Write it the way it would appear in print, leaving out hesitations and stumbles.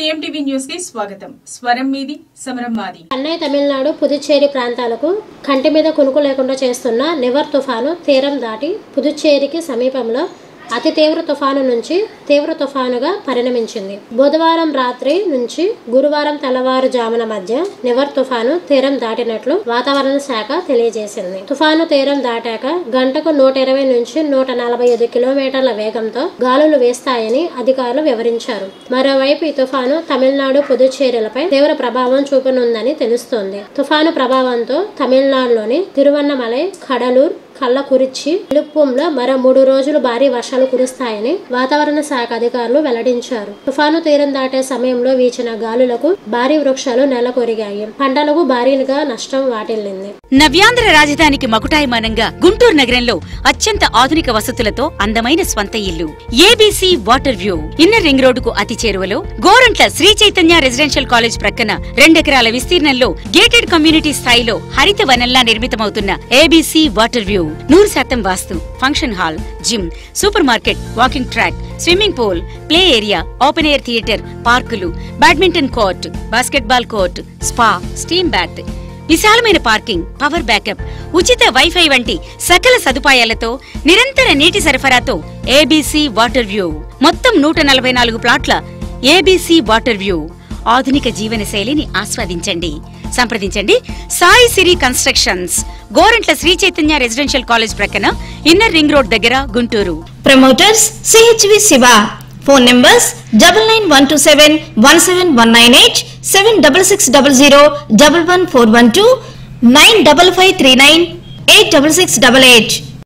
ఏఎంటీవీ news కి స్వాగతం. స్వరం మీది సమరం మాది. చెన్నై, తమిళనాడు, పుదుచ్చేరి ప్రాంతాలకు కంటి మీద కునుకు లేకుండా చేస్తున్న నివర్ తుఫాను తీరం దాటి పుదుచ్చేరికి సమీపంలో అతి తీవ్ర తుఫాను నుంచి తీవ్ర తుఫానుగా పరిణమించింది. బుధవారం రాత్రి నుంచి గురువారం తెల్లవారుజామున మధ్య నివర్ తుఫాను తీరం దాటినట్లు వాతావరణ శాఖ తెలియజేసింది. తుఫాను తీరం దాటాక గంటకు 120 నుంచి 145 కిలోమీటర్ల వేగంతో గాలులు వేస్తాయని అధికారులు వివరించారు. మరోవైపు ఈ తుఫాను తమిళనాడు, పుదుచ్చేరిలపై తీవ్ర ప్రభావం చూపనుందని తెలుస్తోంది. తుఫాను ప్రభావంతో తమిళనాడులోని తిరువన్నమలై, కడలూరు, కల్లకురిచి, విలుప్పంలో మరో 3 రోజులు భారీ వర్షాలు కురుస్తాయని వాతావరణ శాఖ అధికారులు వెల్లడించారు. తుఫాను తీరం దాటే సమయంలో వీచిన గాలులకు భారీ వృక్షాలు నెలకొరిగాయి. పంటలకు భారీగా నష్టం వాటిల్లింది. నవ్యాంధ్ర రాజధానికి మకుటాయమానంగా గుంటూరు నగరంలో అత్యంత ఆధునిక వసతులతో అందమైన స్వంత ఇల్లు ABC water view inner ring రోడ్డుకు అతి చేరువలో గోరంట్ల శ్రీ చైతన్య రెసిడెన్షియల్ కాలేజ్ ప్రక్కన 2 ఎకరాల విస్తీర్ణంలో గేటెడ్ కమ్యూనిటీ స్థాయిలో హరిత వనంలా నిర్మితమవుతున్న ఏబీసీ వాటర్ వ్యూ 100% వాస్తు, function hall, gym, super market, walking track, swimming pool, play area, open air theatre, పార్కులు, badminton court, basketball court, spa, steam bath, విశాలమైన పార్కింగ్, పవర్ బ్యాకప్, ఉచిత వైఫై వంటి సకల సదుపాయాలతో నిరంతర నీటి సరఫరాతో ఏబీసీ వాటర్ వ్యూ మొత్తం 144 ప్లాట్ల ఏబీసీ వాటర్ వ్యూ ఆధునిక జీవన శైలిని ఆస్వాదించండి. సంప్రదించండి Sai Siri constructions, Gorantla Sri Chaitanya residential college ప్రక్కన, ఇన్నర్ రింగ్ రోడ్ దగ్గర, Guntur. Promoters CHV Siva. Phone numbers 9912717198, 7660111412, 95539 86688.